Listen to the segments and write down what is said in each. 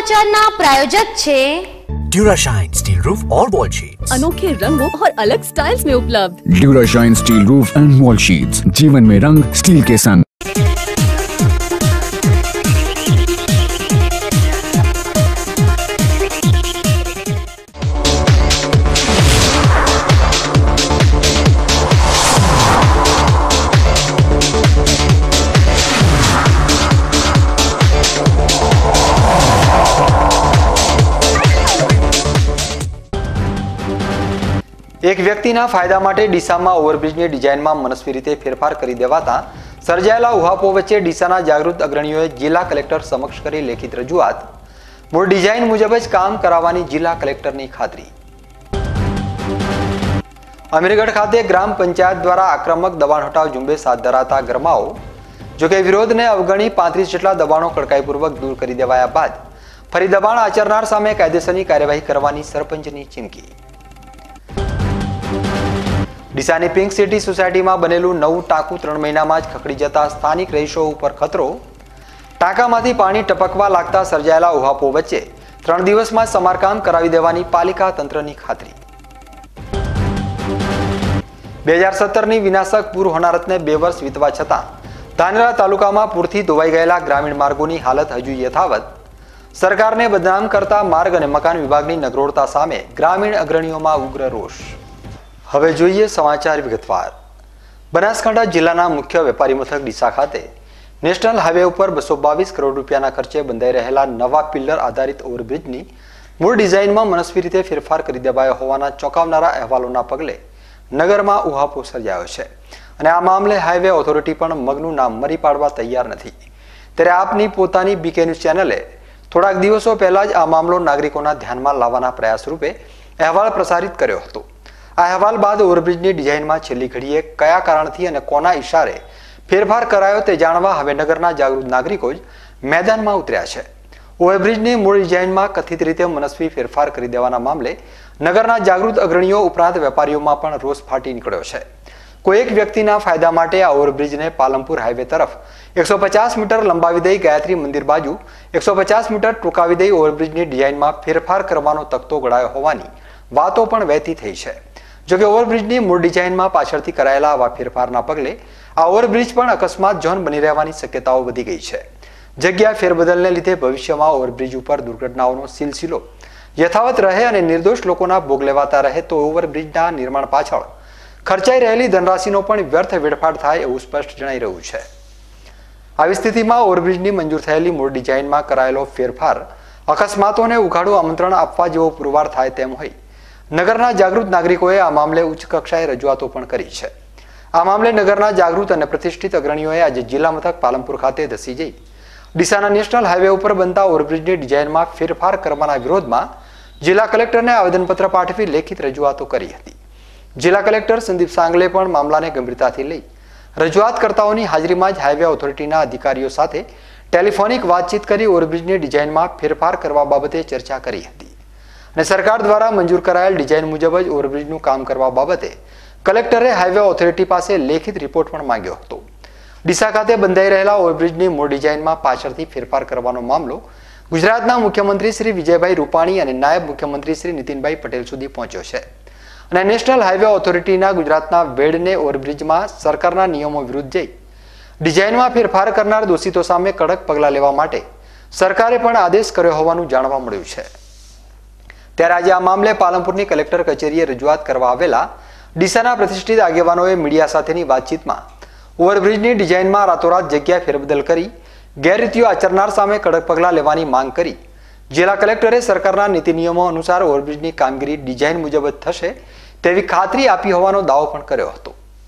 समाचारना प्रायोजक छे Durashine steel roof और वॉल शीट्स, अनोखे रंगों और अलग स्टाइल्स में उपलब्ध। Durashine steel roof and wall sheets, जीवन में रंग स्टील के संग। एक व्यक्तिना फायदा माटे ડીસામાં ઓવરબ્રિજની ડિઝાઇનમાં મનસ્વી રીતે ફેરફાર કરી દેવાતા સર્જાયેલા ઉહાપો વચ્ચે ડીસાના જાગૃત અગ્રણીઓએ જિલ્લા કલેક્ટર સમક્ષ કરી લેખિત રજૂઆત। મૂળ ડિઝાઇન મુજબ જ કામ કરાવવાની જિલ્લા કલેક્ટરની ખાતરી। અમીરગઢ ખાતે ગ્રામ પંચાયત દ્વારા આક્રમક દબાણ હટાવ ઝુંબેશ હાથ ધરાતા ગરમાવો। જોકે વિરોધને અવગણી 35 જેટલા દબાણો કડકાઈપૂર્વક દૂર કરી દેવાયા બાદ ફરી દબાણ આચરનાર સામે કાયદેસરની કાર્યવાહી કરવાની સરપંચની ચીમકી। ડીસાની પિંક સિટી સોસાયટીમાં બનેલું નવું ટાંકું 3 મહિનામાં જ ખખડી જતા સ્થાનિક રહીશો ઉપર ખતરો। ટાંકામાંથી પાણી ટપકવા લાગતા સર્જાયેલા ઉહાપો વચ્ચે 3 દિવસમાં સમારકામ કરાવી દેવાની પાલિકા તંત્રની ખાતરી। 2017ની વિનાશક પૂર હોનારતને 2 વર્ષ વીતવા છતાં ધાનેરા તાલુકામાં પૂરથી ધોવાઈ ગયેલા ગ્રામીણ માર્ગોની હાલત હજુ યથાવત। સરકારને બદનામ કરતા માર્ગ અને મકાન વિભાગની નગરોળતા સામે ગ્રામીણ અગ્રણીઓમાં ઉગ્ર રોષ। હવે જોઈએ સમાચાર વિગતવાર। બનાસકાંઠા જિલ્લાના મુખ્ય વેપારી મથક ડીસા ખાતે નેશનલ હાઈવે ઉપર 222 કરોડ રૂપિયાના ખર્ચે બંધાઈ રહેલા નવા પિલ્લર આધારિત ઓવરબ્રિજની મૂળ ડિઝાઇનમાં મનસ્વી રીતે ફેરફાર કરી દેવાયો હોવાના ચોંકાવનારા અહેવાલોના પગલે નગરમાં ઉહાપો સર્જાયો છે અને આ મામલે હાઈવે ઓથોરિટી પણ મગનું નામ મરી પાડવા તૈયાર નથી। ત્યારે આપની પોતાની બીકે ન્યૂઝ ચેનલે થોડાક દિવસો પહેલા જ આ મામલો નાગરિકોના ધ્યાનમાં લાવવાના પ્રયાસ રૂપે અહેવાલ પ્રસારિત કર્યો હતો। આ અહેવાલ બાદ ઓવરબ્રિજની ડિઝાઇનમાં છેલ્લી ઘડીએ કયા કારણથી અને કોના ઇશારે ફેરફાર કરાયો તે જાણવા હવે નગરના જાગૃત નાગરિકો જ મેદાનમાં ઉતર્યા છે। ઓવરબ્રિજની મૂળ ડિઝાઇનમાં કથિત રીતે મનસ્વી ફેરફાર કરી દેવાના મામલે નગરના જાગૃત અગ્રણીઓ ઉપરાંત વેપારીઓમાં પણ રોષ ફાટી નીકળ્યો છે। કોઈ એક વ્યક્તિના ફાયદા માટે આ ઓવરબ્રિજને પાલનપુર હાઈવે તરફ 150 મીટર લંબાવી દઈ ગાયત્રી મંદિર બાજુ 150 મીટર ટૂંકાવી દઈ ઓવરબ્રિજની ડિઝાઇનમાં ફેરફાર કરવાનો તકતો ઘડાયો હોવાની વાતો પણ વહેતી થઈ છે। જોકે ઓવરબ્રિજની મૂળ ડિઝાઇનમાં પાછળથી કરાયેલા આવા ફેરફારના પગલે આ ઓવરબ્રિજ પણ અકસ્માત ઝોન બની રહેવાની શક્યતાઓ વધી ગઈ છે। જગ્યા ફેરબદલને લીધે ભવિષ્યમાં ઓવરબ્રિજ ઉપર દુર્ઘટનાઓનો સિલસિલો યથાવત રહે અને નિર્દોષ લોકોના ભોગ લેવાતા રહે તો ઓવરબ્રિજના નિર્માણ પાછળ ખર્ચાઈ રહેલી ધનરાશિનો પણ વ્યર્થ વેડફાટ થાય એવું સ્પષ્ટ જણાઈ રહ્યું છે। આવી સ્થિતિમાં ઓવરબ્રિજની મંજૂર થયેલી મૂળ ડિઝાઇનમાં કરાયેલો ફેરફાર અકસ્માતોને ઉઘાડું આમંત્રણ આપવા જેવો પુરવાર થાય તેમ હોય નગરના જાગૃત નાગરિકોએ આ મામલે ઉચ્ચ કક્ષાએ રજૂઆતો પણ કરી છે। આ મામલે નગરના જાગૃત અને પ્રતિષ્ઠિત અગ્રણીઓએ આજે જિલ્લા મથક પાલનપુર ખાતે ધસી જઈ ડીસાના નેશનલ હાઈવે ઉપર બનતા ઓવરબ્રિજની ડિઝાઇનમાં ફેરફાર કરવાના વિરોધમાં જિલ્લા કલેક્ટરને આવેદનપત્ર પાઠવી લેખિત રજૂઆતો કરી હતી। જિલ્લા કલેક્ટર સંદીપ સાંગલે પણ મામલાને ગંભીરતાથી લઈ રજૂઆતકર્તાઓની હાજરીમાં જ હાઈવે ઓથોરિટીના અધિકારીઓ સાથે ટેલિફોનિક વાતચીત કરી ઓવરબ્રિજની ડિઝાઇનમાં ફેરફાર કરવા બાબતે ચર્ચા કરી હતી અને સરકાર દ્વારા મંજૂર કરાયેલ ડિઝાઇન મુજબ જ ઓવરબ્રિજનું કામ કરવા બાબતે કલેક્ટરે હાઈવે ઓથોરિટી પાસે લેખિત રિપોર્ટ પણ માંગ્યો હતો। ડીસા ખાતે બંધાઈ રહેલા ઓવરબ્રિજની મૂળ ડિઝાઇનમાં પાછળથી ફેરફાર કરવાનો મામલો ગુજરાતના મુખ્યમંત્રી શ્રી વિજયભાઈ રૂપાણી અને નાયબ મુખ્યમંત્રી શ્રી નીતિનભાઈ પટેલ સુધી પહોંચ્યો છે અને નેશનલ હાઈવે ઓથોરિટીના ગુજરાતના વેડને ઓવરબ્રિજમાં સરકારના નિયમો વિરુદ્ધ જઈ ડિઝાઇનમાં ફેરફાર કરનાર દોષિતો સામે કડક પગલાં લેવા માટે સરકારે પણ આદેશ કર્યો હોવાનું જાણવા મળ્યું છે। ત્યારે આજે આ મામલે પાલનપુરની કલેક્ટર કચેરીએ રજૂઆત કરવા આવેલા ડીસાના પ્રતિષ્ઠિત આગેવાનોએ મીડિયા સાથેની વાતચીતમાં ઓવરબ્રિજની ડિઝાઇનમાં રાતોરાત જગ્યા ફેરબદલ કરી ગેરરીતિઓ આચરનાર સામે કડક પગલાં લેવાની માંગ કરી જિલ્લા કલેક્ટરે સરકારના નીતિ નિયમો અનુસાર ઓવરબ્રિજની કામગીરી ડિઝાઇન મુજબ જ થશે તેવી ખાતરી આપી હોવાનો દાવો પણ કર્યો હતો।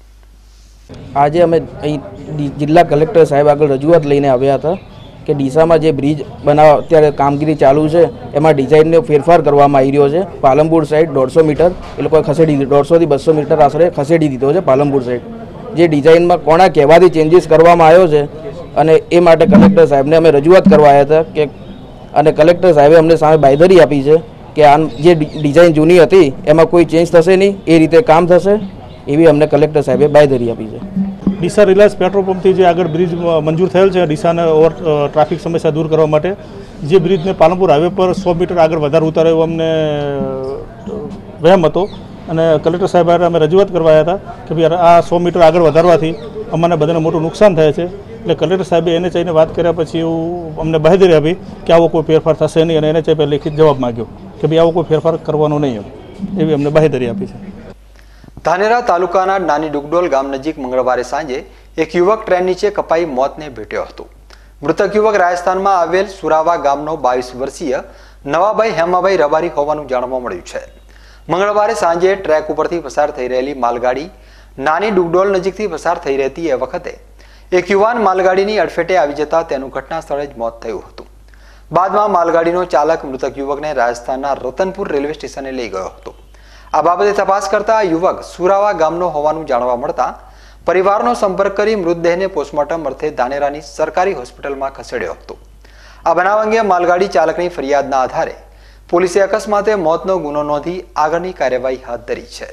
આજે અમે જિલ્લા કલેક્ટર સાહેબ આગળ રજૂઆત લઈને આવ્યા હતા કે ડીસામાં જે બ્રિજ બનાવવા અત્યારે કામગીરી ચાલુ છે એમાં ડિઝાઇનનો ફેરફાર કરવામાં આવી રહ્યો છે। પાલનપુર સાઈડ 150 મીટર એ લોકોએ ખસેડી દીધો, 150 થી 200 મીટર આશરે ખસેડી દીધો છે પાલનપુર સાઈડ। જે ડિઝાઇનમાં કોના કહેવાથી ચેન્જીસ કરવામાં આવ્યો છે અને એ માટે કલેક્ટર સાહેબને અમે રજૂઆત કરવા આવ્યા હતા કે અને કલેક્ટર સાહેબે અમને સામે બાંયધરી આપી છે કે આ જે ડિઝાઇન જૂની હતી એમાં કોઈ ચેન્જ થશે નહીં, એ રીતે કામ થશે એવી અમને કલેક્ટર સાહેબે બાંયધરી આપી છે। ડીસા રિલાયન્સ પેટ્રોલ પંપથી જે આગળ બ્રિજ મંજૂર થયેલ છે ડીસાને ઓવર ટ્રાફિક સમસ્યા દૂર કરવા માટે જે બ્રિજને પાલનપુર હાઈવે પર 100 મીટર આગળ વધારે ઉતારે એવો અમને વહેમ હતો અને કલેક્ટર સાહેબ અમે રજૂઆત કરવા આવ્યા હતા કે ભાઈ આ 100 મીટર આગળ વધારવાથી અમને બધાને મોટું નુકસાન થાય છે. એટલે કલેક્ટર સાહેબે એને જઈને વાત કર્યા પછી એવું અમને બાહેધરી આપી કે આવો કોઈ ફેરફાર થશે નહીં અને એને સાહેબે લેખિત જવાબ માગ્યો કે ભાઈ આવો કોઈ ફેરફાર કરવાનો નહીં એવી અમને બાહેધરી આપી છે. ધાનેરા તાલુકાના નાની ડુગડોલ ગામ નજીક મંગળવારે સાંજે એક યુવક ટ્રેન નીચે કપાઈ મોતને ભેટ્યો હતો. મૃતક યુવક રાજસ્થાનમાં આવેલ સુરાવા ગામનો 22 વર્ષીય નવાભાઈ હેમાભાઈ રબારી હોવાનું જાણવા મળ્યું છે. મંગળવારે સાંજે ટ્રેક ઉપરથી પસાર થઈ રહેલી માલગાડી નાની ડુગડોલ નજીકથી પસાર થઈ રહેતી એ વખતે એક યુવાન માલગાડીની અડફેટે આવી જતા તેનું ઘટના સ્થળે જ મોત થયું હતું. બાદમાં માલગાડીનો ચાલક મૃતક યુવકને રાજસ્થાનના રતનપુર રેલવે સ્ટેશને લઈ ગયો હતો. આ બાબતે તપાસ કરતા યુવક સુરાવા ગામનો હોવાનું જાણવા મળતા પરિવારનો સંપર્ક કરી મૃતદેહને પોસ્ટમોર્ટમ અર્થે ધાનેરાની સરકારી હોસ્પિટલમાં ખસેડ્યો હતો. આ બનાવ અંગે માલગાડી ચાલકની ફરિયાદના આધારે પોલીસે અકસ્માતે મોતનો ગુનો નોંધી આગળની કાર્યવાહી હાથ ધરી છે.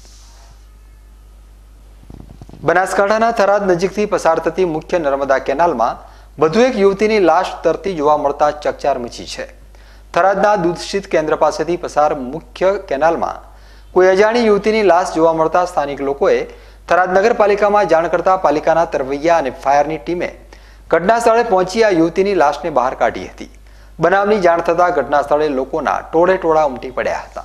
બનાસકાંઠાના થરાદ નજીકથી પસાર થતી મુખ્ય નર્મદા કેનાલમાં વધુ એક યુવતીની લાશ તરતી જોવા મળતા ચકચાર મચી છે. થરાદના દૂધશીત કેન્દ્ર પાસેથી પસાર મુખ્ય કેનાલમાં કોઈ અજાણી યુવતીની લાશ જોવા મળતા સ્થાનિક લોકોએ થરાદ નગરપાલિકામાં જાણ કરતા પાલિકાના તરવૈયા અને ફાયરની ટીમે ઘટના સ્થળે પહોંચી આ યુવતીની લાશને બહાર કાઢી હતી. બનાવની જાણ થતાં ઘટના સ્થળે લોકોના ટોળે ટોળા ઉમટી પડ્યા હતા.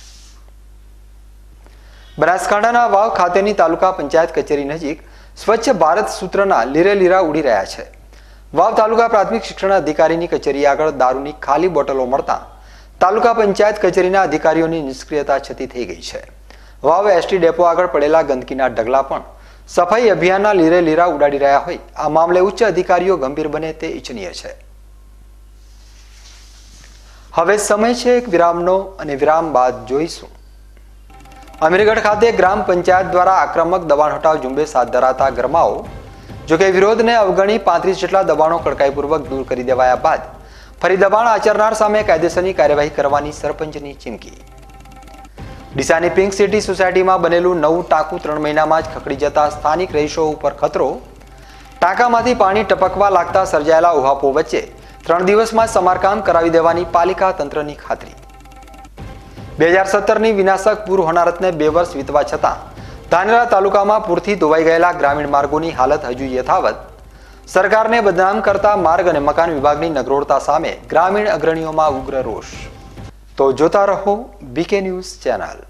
બનાસકાંઠાના વાવ ખાતેની તાલુકા પંચાયત કચેરી નજીક સ્વચ્છ ભારત સૂત્રના લીરે લીરા ઉડી રહ્યા છે. વાવ તાલુકા પ્રાથમિક શિક્ષણ અધિકારીની કચેરી આગળ દારૂની ખાલી બોટલો મળતા તાલુકા પંચાયત કચેરીના અધિકારીઓની નિષ્ક્રિયતા છતી થઈ ગઈ છે. વાવ એસટી ડેપો આગળ પડેલા ગંદકીના ઢગલા પણ સફાઈ અભિયાનના લીરે લીરા ઉડાડી રહ્યા હોય આ મામલે ઉચ્ચ અધિકારીઓ ગંભીર બને તે ઇચ્છનીય છે. હવે સમય છે એક વિરામનો અને વિરામ બાદ જોઈશું. અમીરગઢ ખાતે ગ્રામ પંચાયત દ્વારા આક્રમક દબાણ હટાવ ઝુંબેશ હાથ ધરાતા ગરમાવો. જોકે વિરોધને અવગણી 35 જેટલા દબાણો કડકાઈપૂર્વક દૂર કરી દેવાયા બાદ ફરી દબાણ આચરનાર સામે કાયદેસરની કાર્યવાહી કરવાની સરપંચની ચીમકી. ડીસાની પિંક સિટી સોસાયટીમાં બનેલું નવું ટાંકું 3 મહિનામાં જ ખખડી જતા સ્થાનિક રહીશો ઉપર ખતરો. ટાંકામાંથી પાણી ટપકવા લાગતા સર્જાયેલા ઉહાપો વચ્ચે 3 દિવસમાં સમારકામ કરાવી દેવાની પાલિકા તંત્રની ખાતરી. 2017ની વિનાશક પૂર હોનારતને 2 વર્ષ વીતવા છતાં ધાનેરા તાલુકામાં પૂરથી ધોવાઈ ગયેલા ગ્રામીણ માર્ગોની હાલત હજુ યથાવત. સરકારને બદનામ કરતા માર્ગ અને મકાન વિભાગની નગરોળતા સામે ગ્રામીણ અગ્રણીઓમાં ઉગ્ર રોષ. તો જોતા રહો બીકે ન્યૂઝ ચેનલ.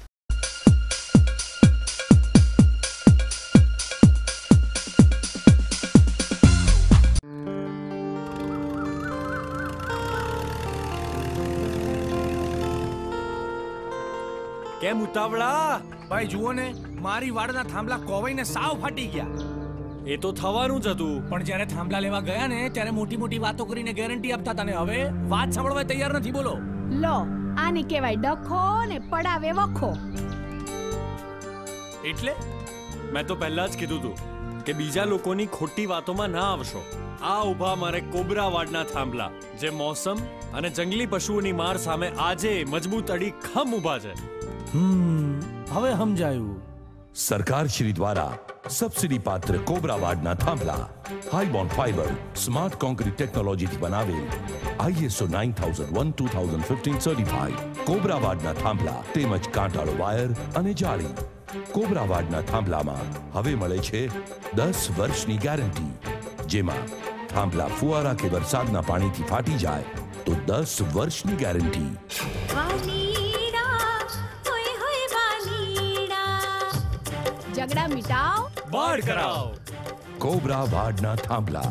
કેમ ઉતાવળા? ભાઈ જુઓ ને, મારી વાડના થાંભલા કોવાઈને સાવ ફાટી ગયા. એ તો થવાનું જ હતું, પણ જ્યારે થાંભલા લેવા ગયા ને ત્યારે મોટી મોટી વાતો કરીને ગેરંટી આપતા હતા ને હવે વાત સાંભળવા તૈયાર નથી. બોલો લો, આને કહેવાય ડખો ને પડાવે વખો. એટલે મેં તો પહેલા જ કીધું હતું કે બીજા લોકોની ખોટી વાતોમાં ના આવશો. આ ઉભા મારે કોબરા વાડના થાંભલા, જે મોસમ અને જંગલી પશુઓની માર સામે આજે મજબૂત અડીખમ ઊભા છે. હવે સમજાયું. સરકાર શ્રી દ્વારા સબસિડી પાત્ર કોબરા વાડના થાંભલા high bond fiber smart concrete ટેકનોલોજીથી બનાવેલ ISO 9001:2015 સર્ટિફાઈડ કોબરા વાડના થાંભલા તેમજ કાંટાળો વાયર અને જાળી. કોબરા વાડના થાંભલામાં હવે મળે છે 10 વર્ષની ગેરંટી, જેમાં થાંભલા ફુવારા કે વરસાદના પાણીથી ફાટી જાય તો 10 વર્ષની ગેરંટી. ઝઘડા મિટાવ, બળ કરાવ. કોબરા વાડના થાંભલા.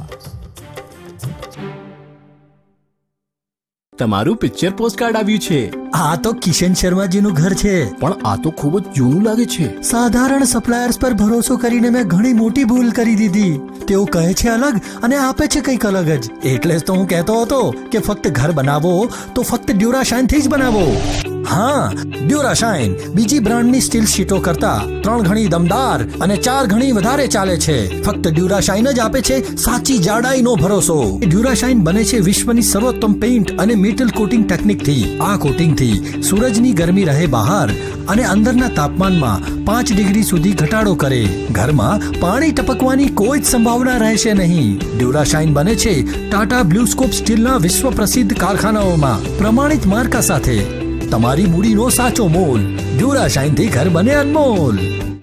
તમારું પિક્ચર પોસ્ટકાર્ડ આવ્યું છે. આ તો કિશન શર્માજીનું ઘર છે. પણ આ તો ખૂબ જ જૂનું લાગે છે. સાધારણ સપ્લાયર્સ પર ભરોસો કરીને મેં ઘણી મોટી ભૂલ કરી દીધી. તેઓ કહે છે અલગ અને આપે છે કંઈક અલગ જ. એટલે જ તો હું કહેતો હતો કે ફક્ત ઘર બનાવો તો ફક્ત ડ્યુરાશાઇન થી જ બનાવો. હા, ડ્યુરાશાઇન બીજી બ્રાન્ડની સ્ટીલ શીટો કરતા 3 ગણી દમદાર અને 4 ગણી વધારે ચાલે છે. ફક્ત ડ્યુરાશાઇન જ આપે છે સાચી જાડાઈનો ભરોસો. ડ્યુરાશાઇન બને છે વિશ્વની સર્વોત્તમ પેઇન્ટ અને મેટલ કોટિંગ ટેકનિકથી. આ કોટિંગથી સૂરજની ગરમી રહે બહાર અને અંદરના તાપમાનમાં 5 ડિગ્રી સુધી ઘટાડો કરે. ઘરમાં પાણી ટપકવાની કોઈ જ સંભાવના રહેશે નહીં. ડ્યુરાશાઇન બને છે ટાટા બ્લુસ્કોપ સ્ટીલના વિશ્વ પ્રસિદ્ધ કારખાનાઓમાં પ્રમાણિત માર્કા સાથે. તમારી મૂડીનો સાચો મોલ. ડ્યુરાશાઇનથી ઘર બને અનમોલ.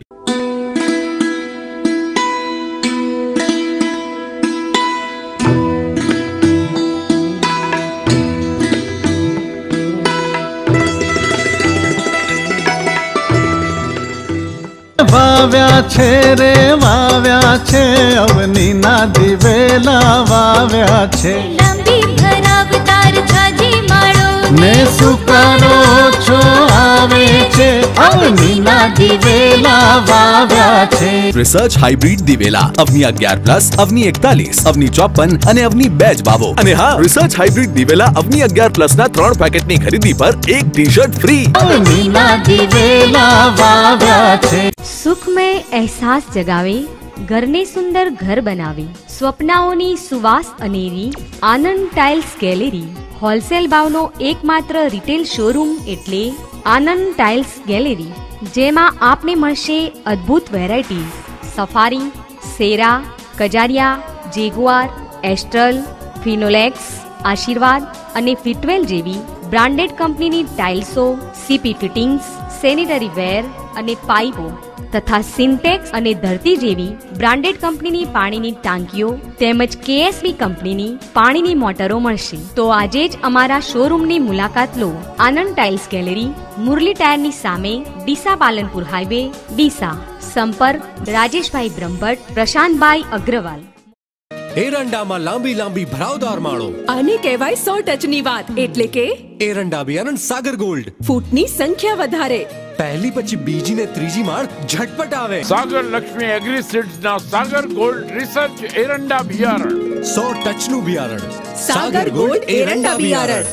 વાવ્યા છે રે વાવ્યા છે અવનીના દિવેલા વાવ્યા છે. લાંબી ભરાવતાર છાજી માળો ને સુકારો છો આવે છે અવનીના દિવેલા વાવ્યા છે. રિસર્ચ હાઇબ્રિડ દિવેલા અવની 11+, અવની 41, અવની 54 અને અવની 2 જ વાવો. અને હા, રિસર્ચ હાઇબ્રિડ દિવેલા અવની 11+ ના 3 પેકેટની ખરીદી પર 1 ટી-શર્ટ ફ્રી. અવનીના દિવેલા વાવ્યા છે. સુખમય અહેસાસ જગાવે, ઘરને સુંદર ઘર બનાવે, સ્વપ્નાઓની સુવાસ અનેરી આનંદ ટાઇલ્સ ગેલેરી. હોલસેલ ભાવનો એકમાત્ર રિટેલ શોરૂમ એટલે આનંદ ટાઇલ્સ ગેલેરી, જેમાં આપને મળશે અદ્ભુત વેરાયટી સફારી, સેરા, કજારિયા, જેગુઆર, એસ્ટ્રલ, ફિનોલેક્સ, આશીર્વાદ અને ફિટવેલ જેવી બ્રાન્ડેડ કંપનીની ટાઇલ્સો, સીપી ફિટિંગ્સ, સેનિટરી વેર અને પાઇપો તથા સિન્ટેક્સ અને ધરતી જેવી બ્રાન્ડેડ કંપનીની પાણીની ટાંકીઓ તેમજ કેએસબી કંપનીની પાણીની મોટરો મળશે. તો આજે જ અમારા શોરૂમની મુલાકાત લો. આનંદ ટાઇલ્સ ગેલેરી, મુરલી ટાયરની સામે, ડીસા પાલનપુર હાઈવે, ડીસા. સંપર્ક રાજેશભાઈ બ્રહ્મભટ્ટ, પ્રશાંતભાઈ અગ્રવાલ. એરંડામાં લાંબી લાંબી ભરાવદાર માળો. આને કહેવાય 100 ટચની વાત, એટલે કે એરંડા બિયારણ સાગર ગોલ્ડ. ફૂટની સંખ્યા વધારે, પહેલી પછી બીજી ને ત્રીજી માળ ઝટપટ આવે. સાગર લક્ષ્મી એગ્રી સીડ્સ ના સાગર ગોલ્ડ રિસર્ચ એરંડા બિયારણ. 100 ટચનું બિયારણ. સાગર ગોલ્ડ એરંડા બિયારણ.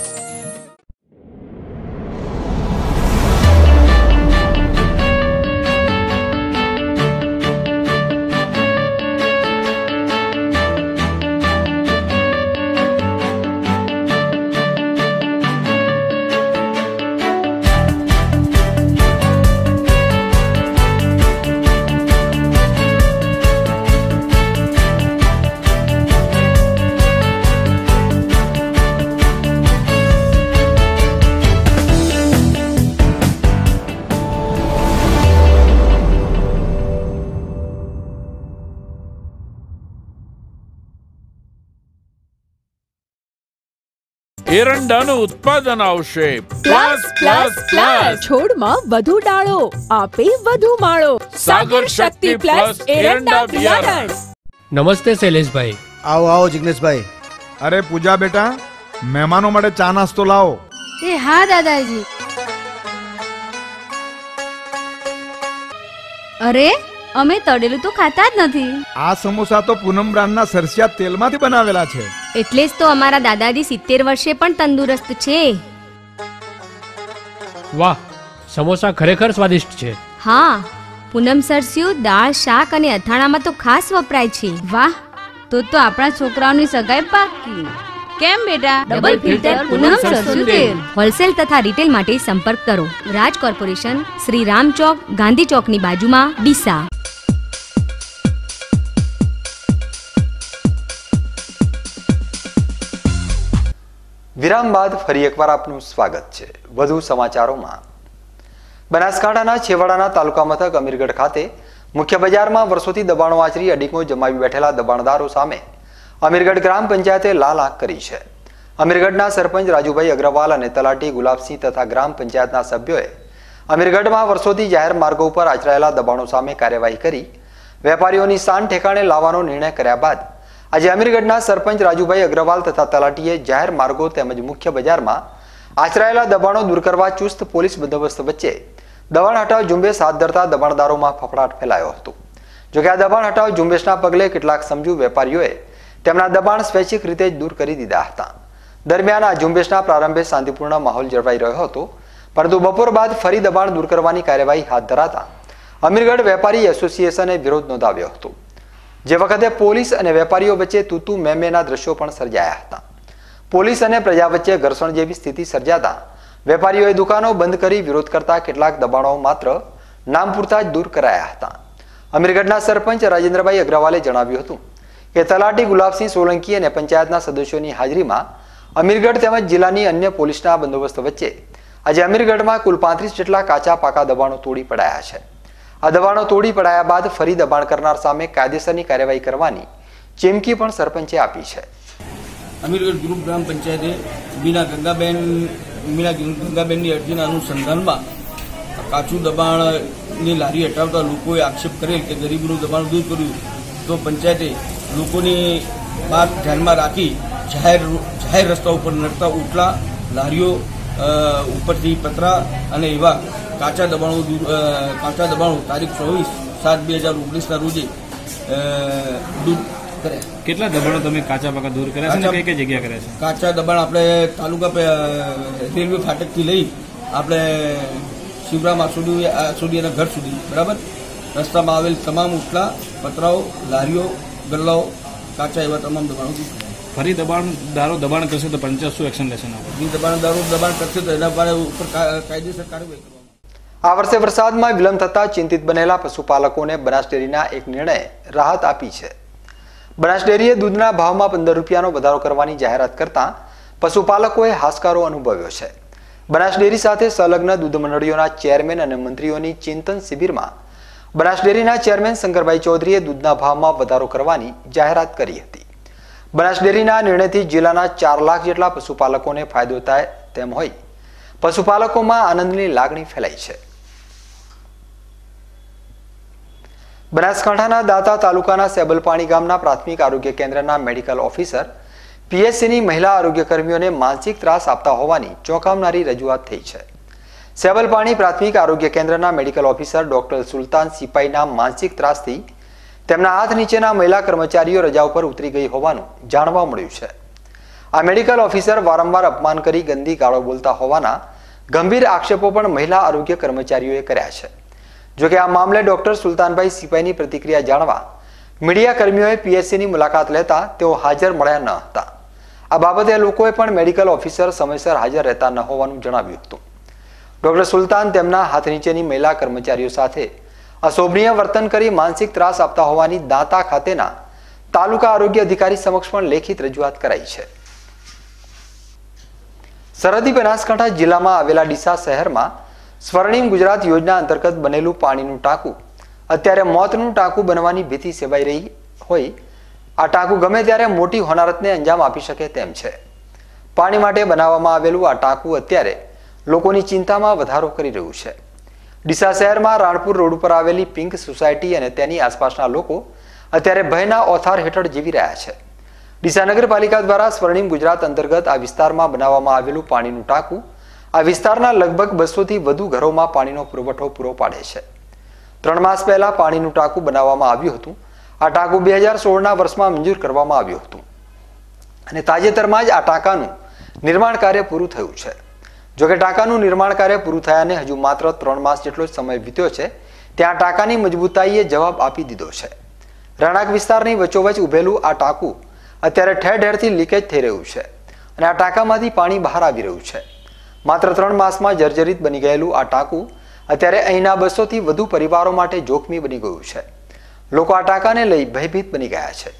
એરંડાનું ઉત્પાદન આવશે પ્લસ પ્લસ પ્લસ. છોડમાં વધુ ડાળો, આપે વધુ માળો. સાગર શક્તિ પ્લસ એરંડા બિયારણ. નમસ્તે શૈલેષભાઈ. આવો આવો જિગ્નેશભાઈ. અરે પૂજા બેટા, મહેમાનો માટે ચા નાસ્તો લાવો. એ હા દાદાજી. અરે અમે તળેલું તો ખાતા જ નથી. આ સમોસા તો પૂનમ બ્રાન્ડના સરસિયા તેલમાંથી બનાવેલા છે. એટલે જ તો અમારા દાદાજી 70 વર્ષે પણ તંદુરસ્ત છે. વાહ, સમોસા ખરેખર સ્વાદિષ્ટ છે. હા, પૂનમ સરસ્યું દાળ, શાક અને અથાણામાં તો ખાસ વપરાય છે. વાહ, તો આપણા છોકરાઓની સગાઈ પાકી. કેમ બેટા? ડબલ ફિલ્ટર પૂનમ સરસ્યું તેલ. હોલસેલ તથા રિટેલ માટે સંપર્ક કરો. રાજ કોર્પોરેશન, શ્રી રામ ચોક, ગાંધી ચોકની બાજુમાં, ડીસા. વિરામ બાદ ફરી એકવાર આપનું સ્વાગત છે. વધુ સમાચારોમાં, બનાસકાંઠાના છેવાડાના તાલુકા મથક અમીરગઢ ખાતે મુખ્ય બજારમાં વર્ષોથી દબાણો આચરી અડીકો જમાવી બેઠેલા દબાણદારો સામે અમીરગઢ ગ્રામ પંચાયતે લાલ આંખ કરી છે. અમીરગઢના સરપંચ રાજુભાઈ અગ્રવાલ અને તલાટી ગુલાબસિંહ તથા ગ્રામ પંચાયતના સભ્યોએ અમીરગઢમાં વર્ષોથી જાહેર માર્ગો ઉપર આચરાયેલા દબાણો સામે કાર્યવાહી કરી વેપારીઓની શાન ઠેકાણે લાવવાનો નિર્ણય કર્યા બાદ આજે અમીરગઢના સરપંચ રાજુભાઈ અગ્રવાલ તથા તલાટીએ જાહેર માર્ગો તેમજ મુખ્ય બજારમાં આચરાયેલા દબાણો દૂર કરવા ચુસ્ત પોલીસ બંદોબસ્ત વચ્ચે દબાણ હટાવ ઝુંબેશ હાથ ધરતા દબાણદારોમાં ફફડાટ ફેલાયો હતો. જોકે આ દબાણ હટાવ ઝુંબેશના પગલે કેટલાક સમજુ વેપારીઓએ તેમના દબાણ સ્વૈચ્છિક રીતે જ દૂર કરી દીધા હતા. દરમિયાન આ ઝુંબેશના પ્રારંભે શાંતિપૂર્ણ માહોલ જળવાઈ રહ્યો હતો, પરંતુ બપોર બાદ ફરી દબાણ દૂર કરવાની કાર્યવાહી હાથ ધરાતા અમીરગઢ વેપારી એસોસિએશને વિરોધ નોંધાવ્યો હતો, જે વખતે પોલીસ અને વેપારીઓ વચ્ચે તૂતુ મેમેના દ્રશ્યો પણ સર્જાયા હતા। પોલીસ અને પ્રજા વચ્ચે ઘર્ષણ જેવી સ્થિતિ સર્જાતા વેપારીઓએ દુકાનો બંધ કરી વિરોધ કરતા કેટલાક દબાણો માત્ર નામ પૂરતા જ દૂર કરાયા હતા। અમીરગઢના સરપંચ રાજેન્દ્રભાઈ અગ્રવાલે જણાવ્યું હતું કે તલાટી ગુલાબસિંહ સોલંકી અને પંચાયતના સદસ્યોની હાજરીમાં અમીરગઢ તેમજ જિલ્લાની અન્ય પોલીસના બંદોબસ્ત વચ્ચે આજે અમીરગઢમાં કુલ 35 જેટલા કાચા પાકા દબાણો તોડી પડાયા છે। આ દબાણો તોડી પડાયા બાદ ફરી દબાણ કરનાર સામે કાયદેસરની કાર્યવાહી કરવાની ચીમકી પણ સરપંચે આપી છે। અમીરગઢ ગ્રુપ ગ્રામ પંચાયતે મીના ગંગાબેનની અરજીના અનુસંધાનમાં કાચું દબાણની લારી હટાવતા લોકોએ આક્ષેપ કરેલ કે ગરીબીનું દબાણ દૂર કર્યું, તો પંચાયતે લોકોની વાત ધ્યાનમાં રાખી જાહેર રસ્તા ઉપર નડતા ઉટલા લારીઓ ઉપરથી પતરા અને એવા કાચા દબાણો તારીખ 24/7/2019ના રોજે દૂર કર્યા। કેટલા દબાણો તમે કાચા પાકા દૂર કર્યા છે, કઈ કઈ જગ્યા કર્યા છે? કાચા દબાણ આપણે તાલુકા રેલવે ફાટકથી લઈ આપણે શિવરામ આસોડીના ઘર સુધી, બરાબર, રસ્તામાં આવેલ તમામ ઉટલા પતરાઓ લારીઓ ગલ્લાઓ કાચા એવા તમામ દબાણો દૂર કર્યા। ફરી દબાણદારો દબાણ કરશે તો પંચાયત શું એક્શન લેશે? દબાણદારો દબાણ કરશે તો એના ઉપર કાયદેસર કાર્યવાહી કરવામાં। આ વર્ષે વરસાદમાં વિલંબ થતા ચિંતિત બનેલા પશુપાલકોને બનાસ ડેરીના એક નિર્ણયે રાહત આપી છે। બનાસ ડેરીએ દૂધના ભાવમાં 15 રૂપિયાનો વધારો કરવાની જાહેરાત કરતા પશુપાલકોએ હાશકારો અનુભવ્યો છે। બનાસ ડેરી સાથે સંલગ્ન દૂધ મંડળીઓના ચેરમેન અને મંત્રીઓની ચિંતન શિબિરમાં બનાસ ડેરીના ચેરમેન શંકરભાઈ ચૌધરીએ દૂધના ભાવમાં વધારો કરવાની જાહેરાત કરી હતી। બનાસ ડેરીના નિર્ણયથી જિલ્લાના 4 લાખ જેટલા પશુપાલકોને ફાયદો થાય તેમ હોય પશુપાલકોમાં આનંદની લાગણી ફેલાઈ છે। બનાસકાંઠાના દાતા તાલુકાના સેબલપાણી ગામના પ્રાથમિક આરોગ્ય કેન્દ્રના મેડિકલ ઓફિસર પીએચસીની મહિલા આરોગ્ય કર્મીઓને માનસિક ત્રાસ આપતા હોવાની ચોંકાવનારી રજૂઆત થઈ છે। સેબલપાણી પ્રાથમિક આરોગ્ય કેન્દ્રના મેડિકલ ઓફિસર ડોક્ટર સુલતાન સિપાઈના માનસિક ત્રાસથી તેમના હાથ નીચેના મહિલા કર્મચારીઓ રજા ઉપર ઉતરી ગઈ હોવાનું જાણવા મળ્યું છે। આ મેડિકલ ઓફિસર વારંવાર અપમાન કરી ગંદી ગાળો બોલતા હોવાના ગંભીર આક્ષેપો પણ મહિલા આરોગ્ય કર્મચારીઓએ કર્યા છે। જોકે આ મામલે ડોક્ટર સુલતાનભાઈ સિપાઈની પ્રતિક્રિયા જાણવા મીડિયા કર્મીઓએ પીએચસીની મુલાકાત લેતા તેઓ હાજર મળ્યા ન હતા। આ બાબતે લોકોએ પણ મેડિકલ ઓફિસર સમયસર હાજર રહેતા ન હોવાનું જણાવ્યું હતું। ડોક્ટર સુલતાન તેમના હાથ નીચેની મહિલા કર્મચારીઓ સાથે અશોભનીય વર્તન કરી માનસિક ત્રાસ આપતા હોવાની દાંતા ખાતેના તાલુકા આરોગ્ય અધિકારી સમક્ષ પણ લેખિત રજૂઆત કરાઈ છે। સરહદી બનાસકાંઠા જિલ્લામાં આવેલા ડીસા શહેરમાં સ્વર્ણિમ ગુજરાત યોજના અંતર્ગત બનેલું પાણીનું ટાંકું અત્યારે મોતનું ટાંકું બનવાની ભીતિ સેવાઈ રહી હોય આ ટાંકું ગમે ત્યારે મોટી હોનારતને અંજામ આપી શકે તેમ છે। પાણી માટે બનાવવામાં આવેલું આ ટાંકું અત્યારે લોકોની ચિંતામાં વધારો કરી રહ્યું છે। ડીસા શહેરમાં રાણપુર રોડ ઉપર આવેલી પિંક સોસાયટી અને તેની આસપાસના લોકો અત્યારે ભયના ઓથાર હેઠળ જીવી રહ્યા છે। ડીસા નગરપાલિકા દ્વારા સ્વર્ણિમ ગુજરાત અંતર્ગત આ વિસ્તારમાં બનાવવામાં આવેલું પાણીનું ટાંકું આ વિસ્તારના લગભગ 200 થી વધુ ઘરોમાં પાણીનો પુરવઠો પૂરો પાડે છે। 3 માસ પહેલા પાણીનું ટાંકું બનાવવામાં આવ્યું હતું। આ ટાંકું 2016ના વર્ષમાં મંજૂર કરવામાં આવ્યું હતું અને તાજેતરમાં જ આ ટાંકાનું નિર્માણ કાર્ય પૂરું થયું છે। જોકે ટાંકાનું નિર્માણ કાર્ય પૂરું થયાને હજુ માત્ર 3 માસ જેટલો જ સમય વીત્યો છે ત્યાં ટાંકાની મજબૂતાઈએ જવાબ આપી દીધો છે। રહેણાંક વિસ્તારની વચ્ચોવચ ઉભેલું આ ટાંકું અત્યારે ઠેર ઠેરથી લીકેજ થઈ રહ્યું છે અને આ ટાંકામાંથી પાણી બહાર આવી રહ્યું છે। માત્ર 3 માસમાં જર્જરિત બની ગયેલું આ ટાંકું અત્યારે અહીંના 200 થી વધુ પરિવારો માટે જોખમી બની ગયું છે। લોકો આ ટાંકાને લઈ ભયભીત બની ગયા છે।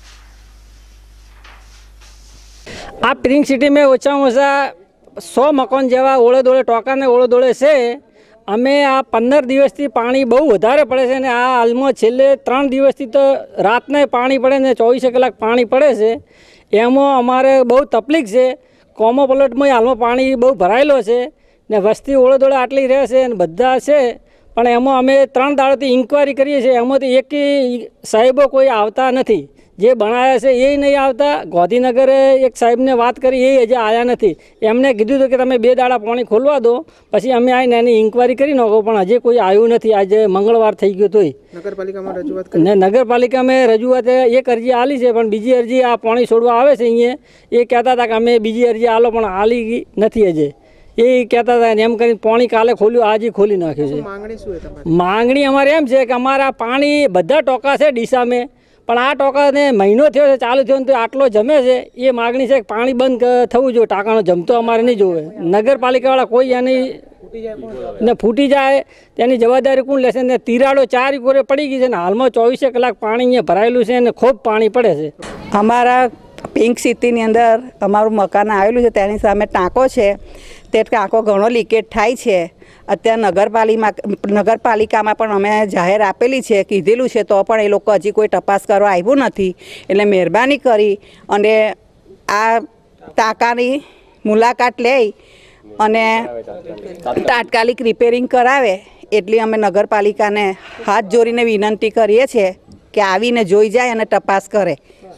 આ પિંક સિટી में ઓછામાં ઓછા 100 મકાન જેવા ઓળે દોડે ટોકાને ઓળે દોડે છે। અમે આ 15 દિવસથી પાણી બહુ વધારે પડે છે અને આ હાલમાં છેલ્લે 3 દિવસથી તો રાતને પાણી પડે ને 24 કલાક પાણી પડે છે। એમાં અમારે બહુ તકલીફ છે। કોમો પ્લોટમાં હાલમાં પાણી બહુ ભરાયેલો છે ને વસ્તી ઓળે દોડે આટલી રહે છે અને બધા છે પણ એમાં અમે 3 દાડોથી ઇન્ક્વાયરી કરીએ છીએ એમાંથી એક સાહેબો કોઈ આવતા નથી। જે બનાવ્યા છે એ નહીં આવતા। ગાંધીનગરે એક સાહેબને વાત કરી એ હજી આવ્યા નથી। એમને કીધું હતું કે તમે 2 દાડા પાણી ખોલવા દો પછી અમે આવીને એની ઇન્ક્વાયરી કરી નાખો પણ હજી કોઈ આવ્યું નથી। આજે મંગળવાર થઈ ગયો તોય નગરપાલિકામાં રજૂઆત ને નગરપાલિકામાં રજૂઆત એક અરજી આલી છે પણ બીજી અરજી આ પાણી છોડવા આવે છે અહીંયા એ કહેતા હતા કે અમે બીજી અરજી આલો પણ આલી નથી હજી। એ કહેતા હતા ને એમ કરીને પાણી કાલે ખોલ્યું, આજે ખોલી નાખ્યું છે. માંગણી અમારે એમ છે કે અમારા પાણી બધા ટોકા છે ડીસામે, પણ આ ટોકાને મહિનો થયો છે ચાલુ થયો તો આટલો જમે છે. એ માગણી છે કે પાણી બંધ થવું જોઈએ, ટાંકાનો જમતો અમારે નહીં જોવે. નગરપાલિકાવાળા કોઈ એની ને ફૂટી જાય તેની જવાબદારી કોણ લેશે? ને તિરાડો 4 કોરે પડી ગઈ છે ને હાલમાં 24 કલાક પાણી અહીંયા ભરાયેલું છે અને ખૂબ પાણી પડે છે. અમારા પિંક સિટીની અંદર અમારું મકાન આવેલું છે, તેની સામે ટાંકો છે. તે ટાંકો ઘણો લીકેજ થાય છે. અત્યારે નગરપાલિકામાં પણ અમે જાહેર આપેલી છે, કીધેલું છે, તો પણ એ લોકો હજી કોઈ તપાસ કરવા આવ્યું નથી. એટલે મહેરબાની કરી અને આ ટાંકાની મુલાકાત લઈ અને તાત્કાલિક રિપેરિંગ કરાવે એટલી અમે નગરપાલિકાને હાથ જોડીને વિનંતી કરીએ છીએ કે આવીને જોઈ જાય અને તપાસ કરે.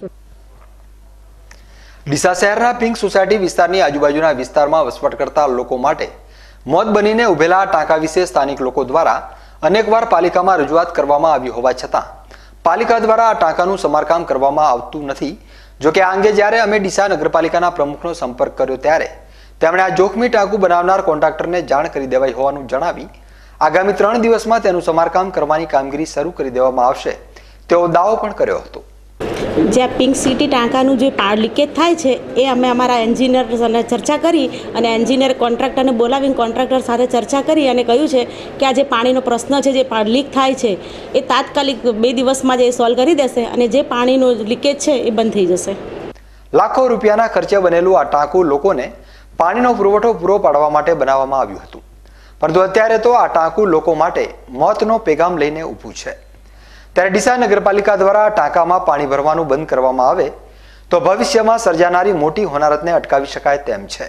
ડીસા શહેરના પિંક સોસાયટી વિસ્તારની આજુબાજુના વિસ્તારમાં વસવાટ કરતા લોકો માટે મોત બનીને ઉભેલા ટાંકા વિશે સ્થાનિક લોકો દ્વારા અનેકવાર પાલિકામાં રજૂઆત કરવામાં આવી હોવા છતાં પાલિકા દ્વારા આ ટાંકાનું સમારકામ કરવામાં આવતું નથી. જોકે આ અંગે જ્યારે અમે ડીસા નગરપાલિકાના પ્રમુખનો સંપર્ક કર્યો ત્યારે તેમણે આ જોખમી ટાંકું બનાવનાર કોન્ટ્રાક્ટરને જાણ કરી દેવાઈ હોવાનું જણાવી આગામી 3 દિવસમાં તેનું સમારકામ કરવાની કામગીરી શરૂ કરી દેવામાં આવશે તેવો દાવો પણ કર્યો હતો. જ્યાં પિંક સિટી ટાંકાનું જે લીકેજ થાય છે એ અમે અમારા એન્જિનિયર સાથે ચર્ચા કરી અને એન્જિનિયર કોન્ટ્રાક્ટરને બોલાવીને કોન્ટ્રાક્ટર સાથે ચર્ચા કરી અને કહ્યું છે કે આ જે પાણીનો પ્રશ્ન છે, જે લીક થાય છે એ તાત્કાલિક 2 દિવસમાં જ એ સોલ્વ કરી દેશે અને જે પાણીનો લીકેજ છે એ બંધ થઈ જશે. લાખો રૂપિયાના ખર્ચે બનેલું આ ટાંકું લોકોને પાણીનો પુરવઠો પૂરો પાડવા માટે બનાવવામાં આવ્યું હતું, પરંતુ અત્યારે તો આ ટાંકું લોકો માટે મોતનો પેગામ લઈને ઊભું છે. ત્યારે ડીસા નગરપાલિકા દ્વારા ટાંકામાં પાણી ભરવાનું બંધ કરવામાં આવે તો ભવિષ્યમાં સર્જાનારી મોટી હોનારતને અટકાવી શકાય તેમ છે.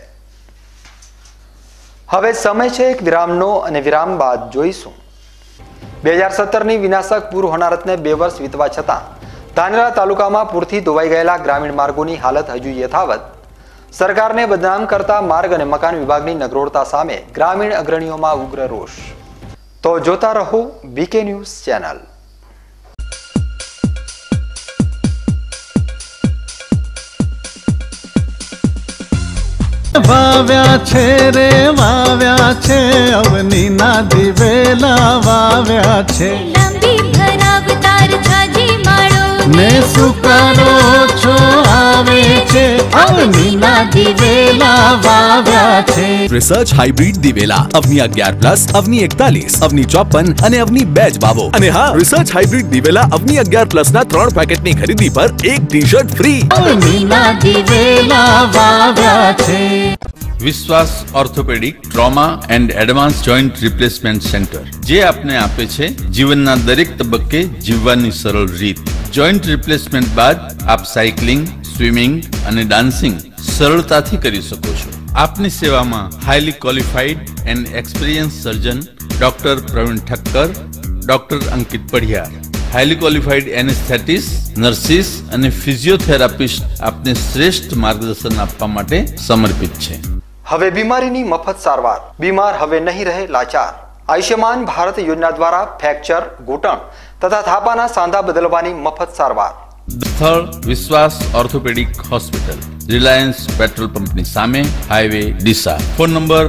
હવે સમય છે એક વિરામનો અને વિરામ બાદ જોઈશું 2017ની વિનાશક પૂર હોનારતને 2 વર્ષ વીતવા છતાં ધાનેરા તાલુકામાં પૂરથી ધોવાઈ ગયેલા ગ્રામીણ માર્ગોની હાલત હજુ યથાવત. સરકારને બદનામ કરતા માર્ગ અને મકાન વિભાગની નગરોળતા સામે ગ્રામીણ અગ્રણીઓમાં ઉગ્ર રોષ. તો જોતા રહો બીકે ન્યૂઝ ચેનલ. વાવ્યા છે રે વાવ્યા છે અવનીના દિવેલા વાવ્યા છે, લાંબી ભરાવતાર છાજી માળો ને સુકારો છો આવે છે અવનીના દિવેલા વાવ્યા છે. રિસર્ચ હાઇબ્રિડ દિવેલા અવની 11+, અવની 41, અવની 54 અને અવની 2 જ વાવો. અને હા, રિસર્ચ હાઇબ્રિડ દિવેલા અવની 11+ ના 3 પેકેટની ખરીદી પર 1 ટી-શર્ટ ફ્રી. અવનીના દિવેલા વાવ્યા છે. Vishwas orthopaedic trauma and advance joint replacement centre, જે આપને આપે છે જીવનના દરેક તબક્કે જીવવાની સરળ રીત. જોઈન્ટ રિપ્લેસમેન્ટ બાદ આપ સાયકલિંગ, સ્વિમિંગ અને ડાન્સિંગ સરળતાથી કરી શકો છો. આપની સેવામાં highly qualified and experience surgeon doctor Praveen Thakkar, doctor Ankit Padhiyar, highly qualified anaesthetist, nurses અને ફિઝિયોથેરાપિસ્ટ આપને શ્રેષ્ઠ માર્ગદર્શન આપવા માટે સમર્પિત છે. હવે બીમારીની મફત સારવાર, બીમાર હવે નહીં રહે લાચાર. આયુષ્યમાન ભારત યોજના દ્વારા ફ્રેક્ચર, ઘૂંટણ તથા થાપાના સાંધા બદલવાની મફત સારવાર. સ્થળ વિશ્વાસ ઓર્થોપેડિક હોસ્પિટલ, રિલાયન્સ પેટ્રોલ પંપની સામે, હાઈવે ડીસા. Phone number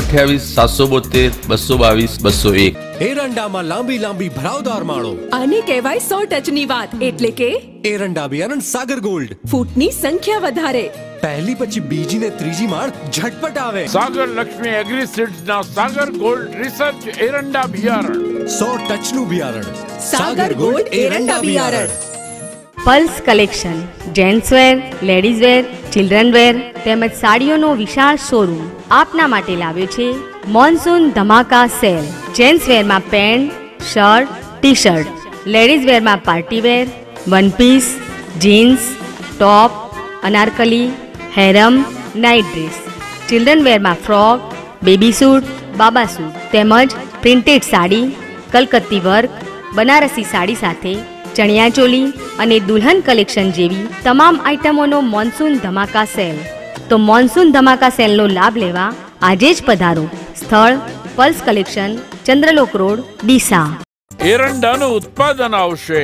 228 772 222 201. એરંડામાં લાંબી લાંબી ભરાવદાર માળો. આને કહેવાય 100 ટચની વાત, એટલે કે એરંડા બિયારણ સાગર ગોલ્ડ. ફૂટની સંખ્યા વધારે, પહેલી પછી બીજી ને ત્રીજી માળ ઝટપટ આવે. સાગર લક્ષ્મી એગ્રી સીડ્સ ના સાગર ગોલ્ડ રિસર્ચ એરંડા બિયારણ. 100 ટચનું બિયારણ. સાગર ગોલ્ડ એરંડા બિયારણ. Pulse collection, gents wear, ladies wear, children wear તેમજ સાડીઓનો વિશાળ શોરૂમ આપના માટે લાવ્યો છે મોન્સૂન ધમાકા સેલ. જેન્ટ્સવેરમાં પેન્ટ, શર્ટ, ટી-શર્ટ, લેડીઝવેરમાં party wear, one piece, jeans, top, Anarkali, harem, night dress, ચિલ્ડ્રનવેરમાં ફ્રોક, બેબી સૂટ, બાબા સૂટ તેમજ પ્રિન્ટેડ સાડી, કલકત્તી વર્ક, બનારસી સાડી સાથે ચણિયાચોલી અને દુલ્હન કલેક્શન જેવી તમામ આઇટમોનો મોન્સૂન ધમાકા સેલ. તો મોન્સૂન ધમાકા સેલનો લાભ લેવા આજે જ પધારો. સ્થળ Pulse collection, Chandralok road, Deesa. એરંડાનું ઉત્પાદન આવશે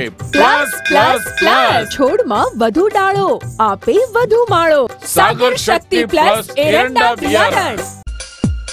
પ્લસ. છોડમાં વધુ ડાળો, આપે વધુ માળો. સાગર શક્તિ પ્લસ એરંડા બિયારણ.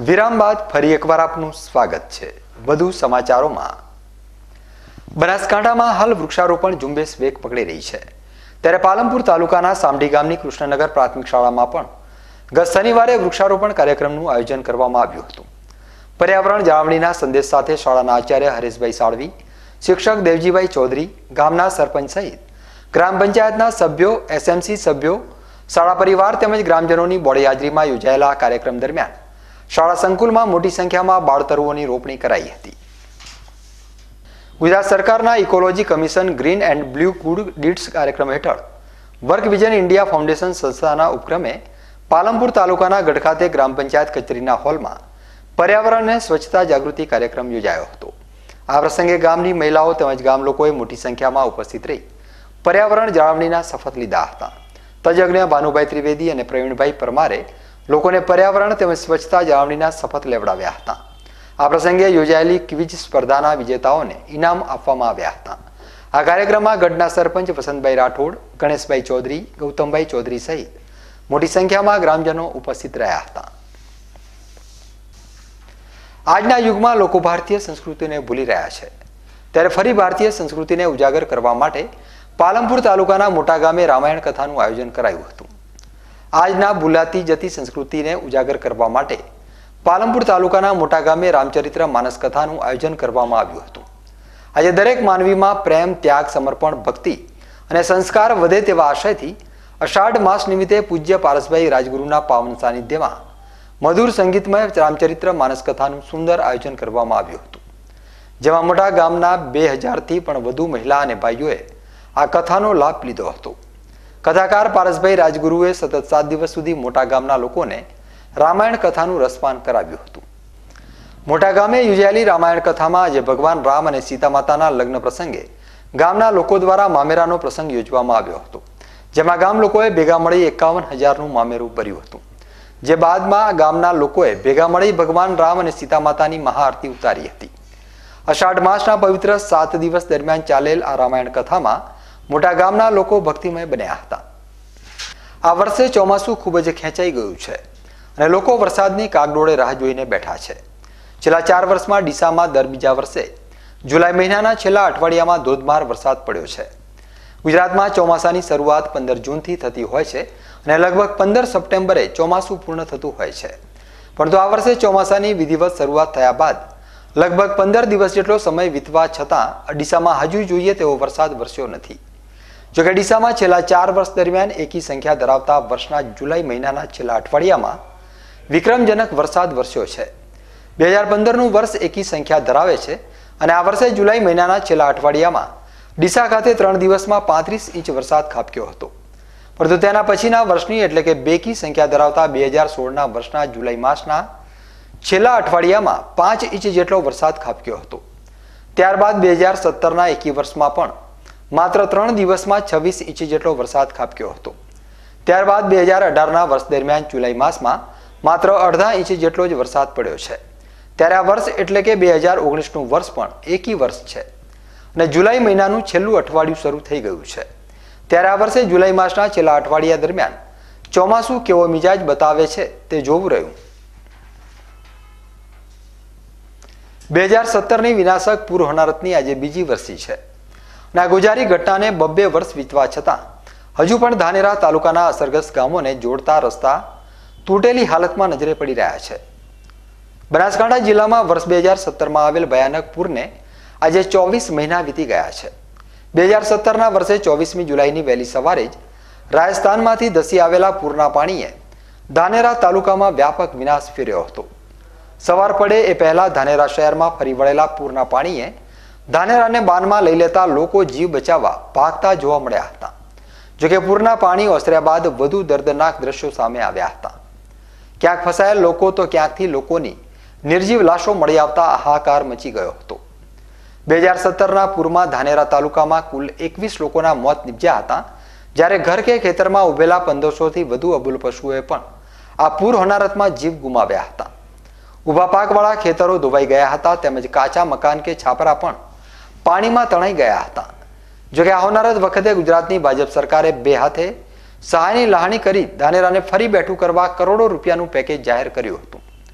વિરામ બાદ ફરી એકવાર આપનું સ્વાગત છે. વધુ સમાચારોમાં બનાસકાંઠામાં હાલ વૃક્ષારોપણ ઝુંબેશ વેગ પકડી રહી છે, ત્યારે પાલનપુર તાલુકાના સામડી ગામની કૃષ્ણનગર પ્રાથમિક શાળામાં પણ ગત શનિવારે વૃક્ષારોપણ કાર્યક્રમનું આયોજન કરવામાં આવ્યું હતું. પર્યાવરણ જાળવણીના સંદેશ સાથે શાળાના આચાર્ય હરેશભાઈ સાળવી, શિક્ષક દેવજીભાઈ ચૌધરી, ગામના સરપંચ સહિત ગ્રામ પંચાયતના સભ્યો, એસએમસી સભ્યો, શાળા પરિવાર તેમજ ગ્રામજનોની બોડી હાજરીમાં યોજાયેલા કાર્યક્રમ દરમિયાન શાળા સંકુલમાં મોટી સંખ્યામાં બાળતરુઓની રોપણી કરાઈ હતી. ગુજરાત સરકારના ecology commission green and blue good deeds કાર્યક્રમ હેઠળ વર્ક વિઝન ઇન્ડિયા ફાઉન્ડેશન સંસ્થાના ઉપક્રમે પાલનપુર તાલુકાના ગઢ ખાતે ગ્રામ પંચાયત કચેરીના હોલમાં પર્યાવરણ અને સ્વચ્છતા જાગૃતિ કાર્યક્રમ યોજાયો હતો. આ પ્રસંગે ગામની મહિલાઓ તેમજ ગામ લોકોએ મોટી સંખ્યામાં ઉપસ્થિત રહી પર્યાવરણ જાળવણીના શપથ લીધા હતા. તજજ્ઞ ભાનુભાઈ ત્રિવેદી અને પ્રવીણભાઈ પરમારે લોકોને પર્યાવરણ તેમજ સ્વચ્છતા જાળવણીના શપથ લેવડાવ્યા હતા. આ પ્રસંગે યોજાયેલી ક્વિઝ સ્પર્ધાના વિજેતાઓને ઇનામ આપવામાં આવ્યા હતા. આ કાર્યક્રમમાં ગઢના સરપંચ વસંતભાઈ રાઠોડ, ગણેશભાઈ ચૌધરી, ગૌતમભાઈ ચૌધરી સહિત મોટી સંખ્યામાં ગ્રામજનો ઉપસ્થિત રહ્યા હતા. આજના યુગમાં લોકો ભારતીય સંસ્કૃતિને ભૂલી રહ્યા છે, ત્યારે ફરી ભારતીય સંસ્કૃતિને ઉજાગર કરવા માટે પાલનપુર તાલુકાના મોટા ગામે રામાયણ કથાનું આયોજન કરાયું હતું. આજના ભૂલાતી જતી સંસ્કૃતિને ઉજાગર કરવા માટે પાલનપુર તાલુકાના મોટા ગામે રામચરિત્ર માનસ કથાનું આયોજન કરવામાં આવ્યું હતું. આજે દરેક માનવીમાં પ્રેમ, ત્યાગ, સમર્પણ, ભક્તિ અને સંસ્કાર વધે તેવા આશયથી અષાઢ માસ નિમિત્તે પૂજ્ય પારસભાઈ રાજગુરુના પાવન સાનિધ્યમાં મધુર સંગીતમય રામચરિત્ર માનસ કથાનું સુંદર આયોજન કરવામાં આવ્યું હતું, જેમાં મોટા ગામના 2000થી પણ વધુ મહિલા અને ભાઈઓએ આ કથાનો લાભ લીધો હતો. કથાકાર પારસભાઈ રાજગુરુએ સતત 7 દિવસ સુધી મોટા ગામના લોકોને રામાયણ કથાનું રસપાન કરાવ્યું હતું. મોટા ગામે યોજાયેલી રામાયણ કથામાં આજે ભગવાન રામ અને સીતા માતાના લગ્ન પ્રસંગે ગામના લોકો દ્વારા મામેરાનો પ્રસંગ યોજવામાં આવ્યો હતો, જેમાં ગામ લોકોએ ભેગા મળી 51,000નું મામેરું ભર્યું હતું. જે બાદમાં ગામના લોકોએ ભેગા મળી ભગવાન રામ અને સીતા માતાની મહાઆરતી ઉતારી હતી. અષાઢ માસના પવિત્ર 7 દિવસ દરમિયાન ચાલેલ આ રામાયણ કથામાં મોટા ગામના લોકો ભક્તિમય બન્યા હતા. આ વર્ષે ચોમાસું ખૂબ જ ખેંચાઈ ગયું છે અને લોકો વરસાદની કાગડોળે રાહ જોઈને બેઠા છે. છેલ્લા 4 વર્ષમાં ડીસામાં દર બીજા વર્ષે જુલાઈ મહિનાના છેલ્લા અઠવાડિયામાં ધોધમાર વરસાદ પડ્યો છે. ગુજરાતમાં ચોમાસાની શરૂઆત 15 જૂનથી થતી હોય છે અને લગભગ 15 સપ્ટેમ્બરે ચોમાસું પૂર્ણ થતું હોય છે. પરંતુ આ વર્ષે ચોમાસાની વિધિવત શરૂઆત થયા બાદ લગભગ 15 દિવસ જેટલો સમય વીતવા છતાં ડીસામાં હજુ જોઈએ તેવો વરસાદ વરસ્યો નથી. જોકે ડીસામાં છેલ્લા 4 વર્ષ દરમિયાન એકી સંખ્યા ધરાવતા વર્ષના જુલાઈ મહિનાના છેલ્લા અઠવાડિયામાં વિક્રમજનક વરસાદ વરસ્યો છે. 2015નું વર્ષ એકી સંખ્યા ધરાવે છે અને આ વર્ષે જુલાઈ મહિનાના છેલ્લા અઠવાડિયામાં ડીસા ખાતે 3 દિવસમાં 35 ઇંચ વરસાદ ખાબક્યો હતો. પરંતુ તેના પછીના વર્ષની એટલે કે બેકી સંખ્યા ધરાવતા 2016ના વર્ષના જુલાઈ માસના છેલ્લા અઠવાડિયામાં 5 ઇંચ જેટલો વરસાદ ખાબક્યો હતો. ત્યારબાદ 2017ના એકી વર્ષમાં પણ માત્ર 3 દિવસમાં 26 ઇંચ જેટલો વરસાદ ખાબક્યો હતો. ત્યારબાદ 2018ના વર્ષ દરમિયાન જુલાઈ માસમાં માત્ર અડધા ઇંચ જેટલો જ વરસાદ પડ્યો છે. ત્યારે આ વર્ષ એટલે કે 2019નું વર્ષ પણ એકી વર્ષ છે અને જુલાઈ મહિનાનું છેલ્લું અઠવાડિયું શરૂ થઈ ગયું છે. ત્યારે આ વર્ષે જુલાઈ માસના છેલ્લા અઠવાડિયા દરમિયાન ચોમાસું કેવો મિજાજ બતાવે છે તે જોવું રહ્યું. 2017ની વિનાશક પૂર હોનારતની આજે બીજી વર્ષી છે અને આ ગોજારી ઘટનાને 2 વર્ષ વીતવા છતાં હજુ પણ ધાનેરા તાલુકાના અસરગ્રસ્ત ગામોને જોડતા રસ્તા તૂટેલી હાલતમાં નજરે પડી રહ્યા છે. બનાસકાંઠા જિલ્લામાં વર્ષ 2017માં આવેલ ભયાનક પૂરને આજે 24 મહિના વીતી ગયા છે. 2017ના વર્ષે 24મી જુલાઈની વહેલી સવારે જ રાજસ્થાનમાંથી ધસી આવેલા પૂરના પાણીએ ધાનેરા તાલુકામાં વ્યાપક વિનાશ ફેર્યો હતો. સવાર પડે એ પહેલા ધાનેરા શહેરમાં ફરી વળેલા પૂરના પાણીએ ધાનેરાને બાનમાં લઈ લેતા લોકો જીવ બચાવવા ભાગતા જોવા મળ્યા હતા. જોકે પૂરના પાણી ઓસર્યા બાદ વધુ દર્દનાક દ્રશ્યો સામે આવ્યા હતા. ક્યાંક ફસાયેલ લોકો તો ક્યાંકથી લોકોની નિર્જીવ લાશો મળી આવતા હાહાકાર મચી ગયો હતો. 2017ના પૂરમાં ધાનેરા તાલુકામાં કુલ 21 લોકોના મોત નિપજ્યા હતા, જ્યારે ઘર કે ખેતરમાં ઉભેલા 1500થી વધુ અબુલ પશુઓએ પણ આ પૂર હોનારતમાં જીવ ગુમાવ્યા હતા. ઊભા પાકવાળા ખેતરો ધોવાઈ ગયા હતા તેમજ કાચા મકાન કે છાપરા પણ પાણીમાં તણાઈ ગયા હતા. જોકે આ હોનારત વખતે ગુજરાતની ભાજપ સરકારે 2 હાથે સહાયની લાહણી કરી ધાનેરાને ફરી બેઠું કરવા કરોડો રૂપિયાનું પેકેજ જાહેર કર્યું હતું.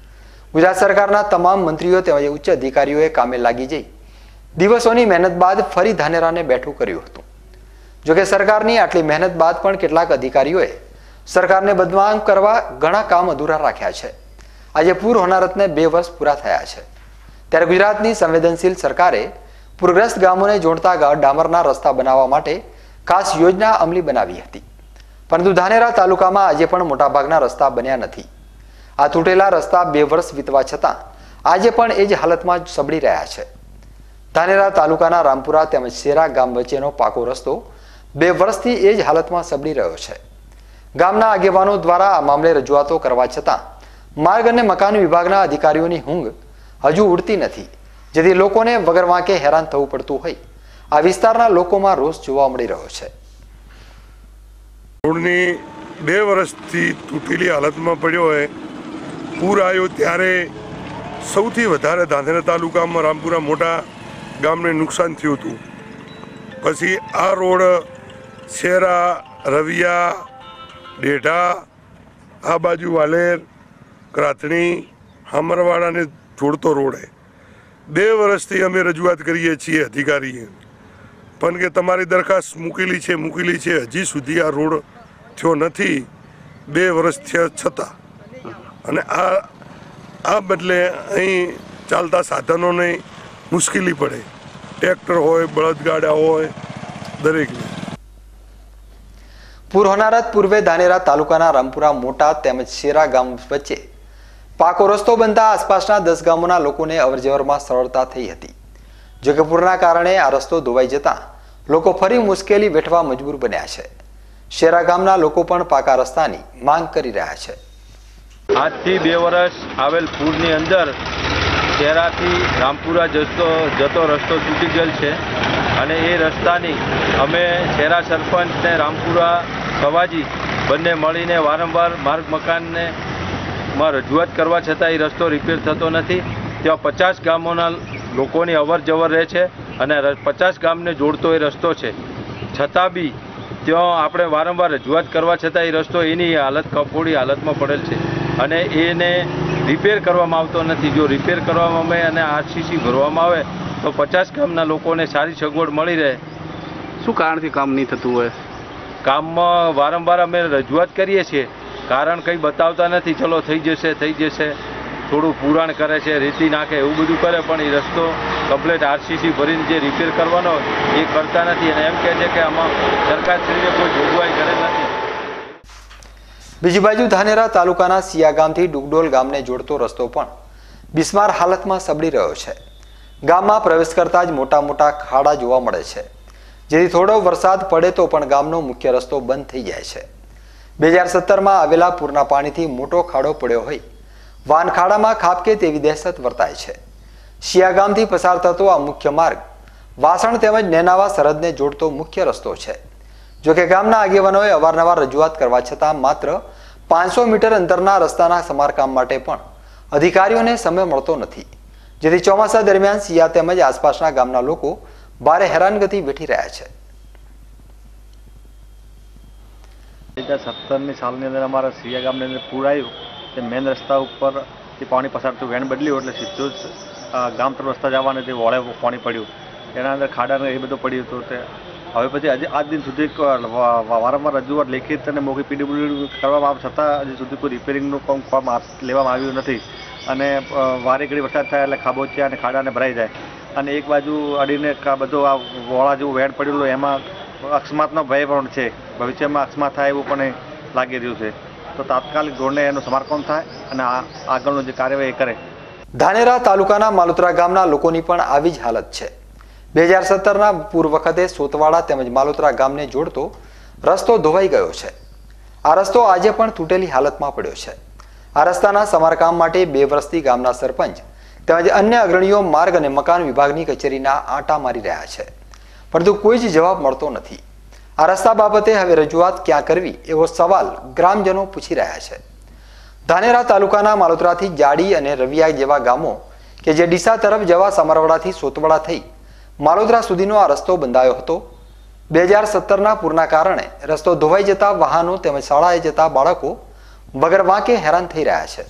ગુજરાત સરકારના તમામ મંત્રીઓ તેમજ ઉચ્ચ અધિકારીઓએ કામે લાગી જઈ દિવસોની મહેનત બાદ ફરી ધાનેરાને બેઠું કર્યું હતું. જોકે સરકારની આટલી મહેનત બાદ પણ કેટલાક અધિકારીઓએ સરકારને બદનામ કરવા ઘણા કામ અધૂરા રાખ્યા છે. આજે પૂર હોનારતને 2 વર્ષ પૂરા થયા છે, ત્યારે ગુજરાતની સંવેદનશીલ સરકારે પૂરગ્રસ્ત ગામોને જોડતા ડામરના રસ્તા બનાવવા માટે ખાસ યોજના અમલી બનાવી હતી. પરંતુ ધાનેરા તાલુકામાં આજે પણ મોટાભાગના રસ્તા બન્યા નથી. આ તૂટેલા રસ્તા 2 વર્ષ વીતવા છતાં આજે પણ એ જ હાલતમાં સબળી રહ્યા છે. ધાનેરા તાલુકાના રામપુરા તેમજ શેરા ગામ વચ્ચેનો પાકો રસ્તો 2 વર્ષથી એ જ હાલતમાં સબળી રહ્યો છે. ગામના આગેવાનો દ્વારા આ મામલે રજૂઆતો કરવા છતાં માર્ગ અને મકાન વિભાગના અધિકારીઓની ઊંઘ હજુ ઉડતી નથી, જેથી લોકોને વગર વાંકે હેરાન થવું પડતું હોય આ વિસ્તારના લોકોમાં રોષ જોવા મળી રહ્યો છે. રોડની 2 વર્ષથી તૂટેલી હાલતમાં પડ્યો હોય. પૂર આવ્યો ત્યારે સૌથી વધારે ધાનેરા તાલુકામાં રામપુરા મોટા ગામને નુકસાન થયું હતું. પછી આ રોડ શેરા, રવિયા, ડેઢા, આ બાજુ વાલેર, ક્રાથણી, હામરવાડાને જોડતો રોડ છે. 2 વર્ષથી અમે રજૂઆત કરીએ છીએ અધિકારીએ, પણ કે તમારી દરખાસ્ત મૂકેલી છે, હજી સુધી આ રોડ થયો નથી 2 વર્ષ થયા છતાં. અને આ બદલે અહીં ચાલતા સાધનોને મુશ્કેલી પડે, ટ્રેક્ટર હોય, બળદગાડા હોય, દરેકને. પૂર હોનારત પૂર્વે ધાનેરા તાલુકાના રામપુરા મોટા તેમજ શેરા ગામ વચ્ચે પાકો રસ્તો બનતા આસપાસના 10 ગામોના લોકોને અવરજવરમાં સરળતા થઈ હતી. જોકે પૂરના કારણે આ રસ્તો ધોવાઈ જતા લોકો ફરી મુશ્કેલી વેઠવા મજબૂર બન્યા છે. શેરા ગામના લોકો પણ પાકા રસ્તાની માંગ કરી રહ્યા છે. આજથી 2 વર્ષ આવેલ પૂરની અંદર શેરાથી રામપુરા જતો રસ્તો તૂટી ગયેલ છે અને એ રસ્તાની અમે શેરા સરપંચ ને રામપુરા સવાજી બંને મળીને વારંવાર માર્ગ મકાનને માં રજૂઆત કરવા છતાં એ રસ્તો રિપેર થતો નથી. ત્યાં 50 ગામોના લોકોની અવર જવર રહે છે અને 50 ગામને જોડતો એ રસ્તો છે, છતાં બી ત્યાં આપણે વારંવાર રજૂઆત કરવા છતાં એ રસ્તો એની હાલત કફોડી હાલતમાં પડેલ છે અને એને રિપેર કરવામાં આવતો નથી. જો રિપેર કરવામાં આવે અને આરસીસી ભરવામાં આવે તો 50 ગામના લોકોને સારી સગવડ મળી રહે. શું કારણથી કામ નહીં થતું હોય? કામમાં વારંવાર અમે રજૂઆત કરીએ છીએ, કારણ કંઈ બતાવતા નથી. ચલો થઈ જશે, થોડું પુરાણ કરે છે, રેતી નાખે, એવું બધું કરે, પણ એ રસ્તો કમ્પ્લેટ આરસીસી ભરીને જે રિપેર કરવાનો એ કરતા નથી અને એમ કહે છે કે આમાં સરકારશ્રીએ કોઈ જોગવાઈ કરેલ નથી. બીજી બાજુ ધાનેરા તાલુકાના સિયા ગામથી ડુગડોલ ગામને જોડતો રસ્તો પણ બિસ્માર હાલતમાં સબળી રહ્યો છે. ગામમાં પ્રવેશ કરતા જ મોટા મોટા ખાડા જોવા મળે છે, જેથી થોડો વરસાદ પડે તો પણ ગામનો મુખ્ય રસ્તો બંધ થઈ જાય છે. 2017માં આવેલા પૂરના પાણીથી મોટો ખાડો પડ્યો હોય વાહન ખાડામાં ખાબકે તેવી દહેશત વર્તાય છે. શિયા ગામથી પસાર થતો આ મુખ્ય માર્ગ વાસણ તેમજ નેનાવા સરહદને જોડતો મુખ્ય રસ્તો છે. જોકે ગામના આગેવાનોએ અવારનવાર રજૂઆત કરવા છતાં માત્ર 500 મીટર અંતરના રસ્તાના સમારકામ માટે પણ અધિકારીઓને સમય મળતો નથી, જેથી ચોમાસા દરમિયાન શિયા તેમજ આસપાસના ગામના લોકો ભારે હેરાનગતિ વેઠી રહ્યા છે. 2017ની સાલની અંદર અમારા સિયા ગામની અંદર પૂર આવ્યું તે મેન રસ્તા ઉપર તે પાણી પસાર થયું, વેણ બદલ્યું એટલે સીધું જ ગામ તરફ રસ્તા જવાને તે વોળે પાણી પડ્યું, એના અંદર ખાડાને એ બધું પડ્યું હતું. તે હવે પછી આજ દિન સુધી વારંવાર રજૂઆત લેખિત અને મોખી પીડબ્લ્યુડી કરવામાં આવે છતાં હજી સુધી કોઈ રિપેરિંગનું કામ લેવામાં આવ્યું નથી. અને વારે ઘડી વરસાદ થાય એટલે ખાબોચિયા અને ખાડાને ભરાઈ જાય અને એક બાજુ અડીને બધું આ વોળા જેવું વેણ પડેલું એમાં અકસ્માતનો ભય પણ છે. ભવિષ્યમાં અકસ્માત થાય એવું પણ લાગી રહ્યું છે. તો તાત્કાલિક ધોરણે એનું સમારકામ થાય અને આગળનું જે કાર્યવાહી કરે. ધાનેરા તાલુકાના માલોત્રા ગામના લોકોની પણ આવી જ હાલત છે. 2017ના પૂર વખતે સોતવાડા તેમજ માલોત્રા ગામને જોડતો રસ્તો ધોવાઈ ગયો છે. આ રસ્તો આજે પણ તૂટેલી હાલતમાં પડ્યો છે. આ રસ્તાના સમારકામ માટે 2 વર્ષથી ગામના સરપંચ તેમજ અન્ય અગ્રણીઓ માર્ગ અને મકાન વિભાગની કચેરીના આંટા મારી રહ્યા છે, પરંતુ કોઈ જ જવાબ મળતો નથી. આ રસ્તા બાબતે હવે રજૂઆત ક્યાં કરવી એવો સવાલ ગ્રામજનો પૂછી રહ્યા છે. ધાનેરા તાલુકાના માલોત્રાથી જાડી અને રવિયા જેવા ગામો કે જે ડીસા તરફ જવા સમરવાડાથી સોતવાડા થઈ માલોત્રા સુધીનો આ રસ્તો બંધાયો હતો. 2017ના પૂરના કારણે રસ્તો ધોવાઈ જતા વાહનો તેમજ શાળાએ જતા બાળકો વગર વાંકે હેરાન થઈ રહ્યા છે.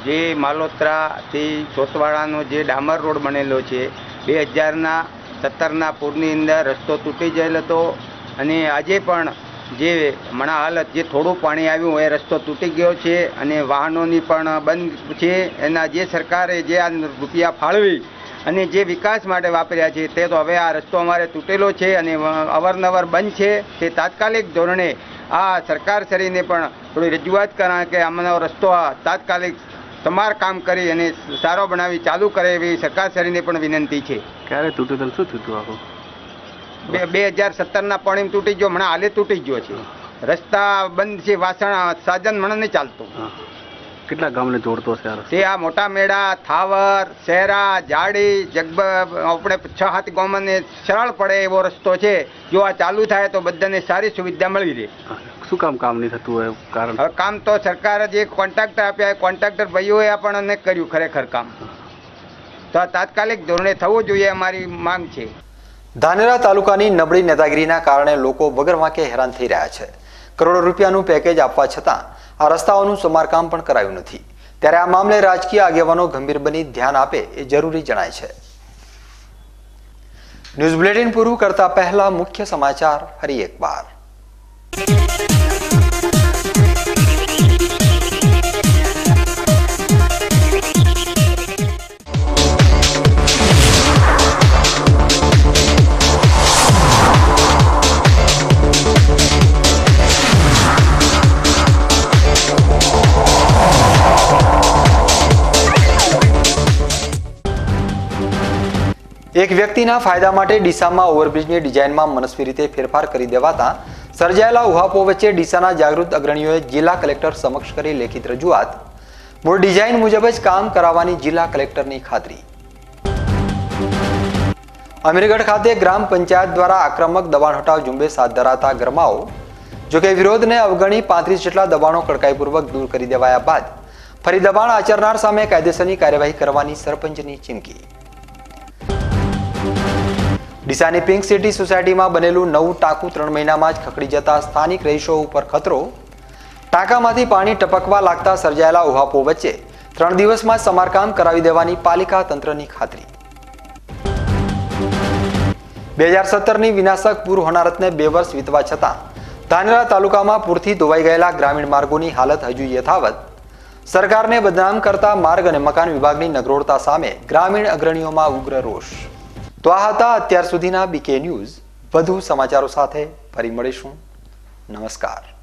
જે માલોત્રાથી ચોસવાડાનો જે ડામર રોડ બનેલો છે 2017ના પૂરની અંદર રસ્તો તૂટી ગયેલ હતો અને આજે પણ જે હમણાં હાલત જે થોડું પાણી આવ્યું એ રસ્તો તૂટી ગયો છે અને વાહનોની પણ બંધ છે. એના જે સરકારે જે આ રૂપિયા ફાળવી અને જે વિકાસ માટે વાપર્યા છે તે તો હવે આ રસ્તો અમારે તૂટેલો છે અને અવારનવાર બંધ છે. તે તાત્કાલિક ધોરણે આ સરકારશ્રીને પણ થોડી રજૂઆત કરા કે આમાંનો રસ્તો તાત્કાલિક સમારકામ કરી અને સારો બનાવી ચાલુ કરે એવી સરકારશ્રીને પણ વિનંતી છે. ક્યારે તૂટેલું શું થયું આખું? 2017ના પાણીમાં તૂટી ગયો, હમણાં હાલે તૂટી ગયો છે. રસ્તા બંધ છે, વાસણ સાધન મને નહીં ચાલતું. કેટલા ગામને જોડતો છે તે આ મોટા મેળા, થાવર, શેરા, જાડી, જગબ આપણે 6-7 ગામને સરળ પડે એવો રસ્તો છે. જો આ ચાલુ થાય તો બધાને સારી સુવિધા મળી રહે. શું કામ નહીં થતું હોય કારણ? હવે કામ તો સરકારે જે કોન્ટ્રાક્ટર આપ્યા કોન્ટ્રાક્ટર ભાઈઓએ આપણને કર્યું ખરેખર કામ. તો તાત્કાલિક ધોરણે થવું જોઈએ અમારી માંગ છે. ધાનેરા તાલુકાની નબળી નેતાગીરીના કારણે લોકો વગર વાંકે હેરાન થઈ રહ્યા છે. કરોડો રૂપિયાનું પેકેજ આપવા છતાં આ રસ્તાઓનું સમારકામ પણ કરાયું નથી. ત્યારે આ મામલે રાજકીય આગેવાનો ગંભીર બની ધ્યાન આપે એ જરૂરી જણાય છે. ન્યૂઝ બુલેટિન પૂરું કરતા પહેલા મુખ્ય સમાચાર ફરી એકવાર. એક વ્યક્તિના ફાયદા માટે ડીસામાં ઓવરબ્રિજની ડિઝાઇનમાં મનસ્વી રીતે ફેરફાર કરી દેવાતા સર્જાયેલા ઉહાપો વચ્ચે ડીસાના જાગૃત અગ્રણીઓએ જિલ્લા કલેક્ટર સમક્ષ કરી લેખિત રજૂઆત. મૂળ ડિઝાઇન મુજબ જ કામ કરાવવાની જિલ્લા કલેક્ટરની ખાતરી. અમીરગઢ ખાતે ગ્રામ પંચાયત દ્વારા આક્રમક દબાણ હટાવ ઝુંબેશ હાથ ધરાતા ગરમાવો. જોકે વિરોધને અવગણી 35 જેટલા દબાણો કડકાઈપૂર્વક દૂર કરી દેવાયા બાદ ફરી દબાણ આચરનાર સામે કાયદેસરની કાર્યવાહી કરવાની સરપંચની ચીમકી. ડીસાની પિંક સિટી સોસાયટીમાં બનેલું નવું ટાંકું 3 મહિનામાં જ ખખડી જતા સ્થાનિક રહીશો ઉપર ખતરો. ટાંકામાંથી પાણી ટપકવા લાગતા સર્જાયેલા ઉહાપો વચ્ચે 3 દિવસમાં સમારકામ કરાવી દેવાની પાલિકા તંત્રની ખાતરી. 2017ની વિનાશક પૂર હોનારતને 2 વર્ષ વીતવા છતાં ધાનેરા તાલુકામાં પૂરથી ધોવાઈ ગયેલા ગ્રામીણ માર્ગોની હાલત હજુ યથાવત. સરકારને બદનામ કરતા માર્ગ અને મકાન વિભાગની નગરોળતા સામે ગ્રામીણ અગ્રણીઓમાં ઉગ્ર રોષ. તો આ હતા અત્યાર સુધીના બીકે ન્યૂઝ. વધુ સમાચારો સાથે ફરી મળીશું. નમસ્કાર.